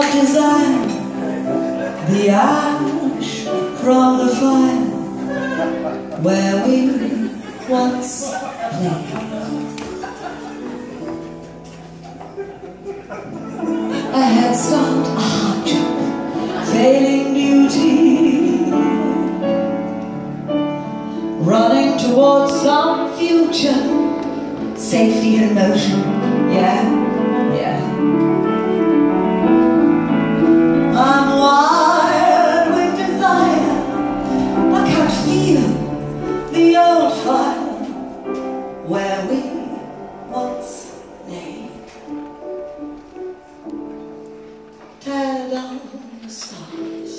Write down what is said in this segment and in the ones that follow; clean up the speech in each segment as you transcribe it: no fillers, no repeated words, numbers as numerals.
desire, the ash from the fire where we once played. A head start, a hard jump, failing duty, running towards some future, safety in motion, yeah, yeah. I'm wild with desire, I can't feel the old fire where we once lay. Tear down the stars,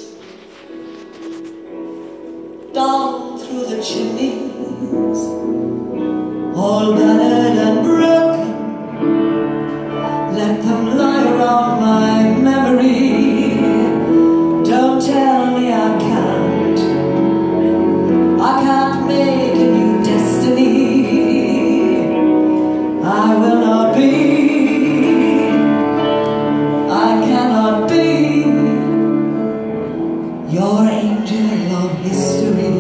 down through the chimneys, all battered and broken. Let them lie around my memory. Don't tell me I can't make a new destiny. I will not be, I cannot be your angel of history.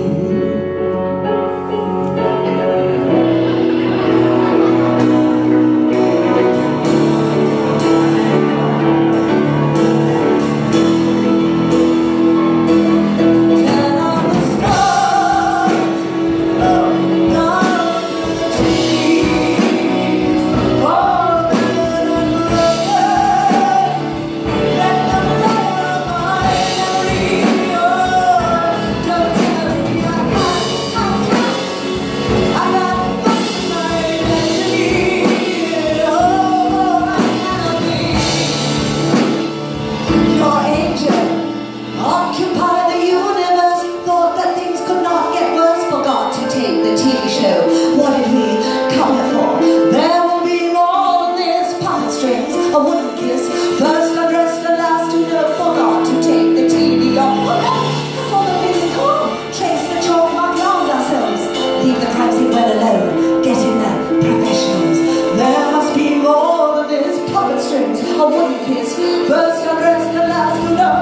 First undressed and last to know.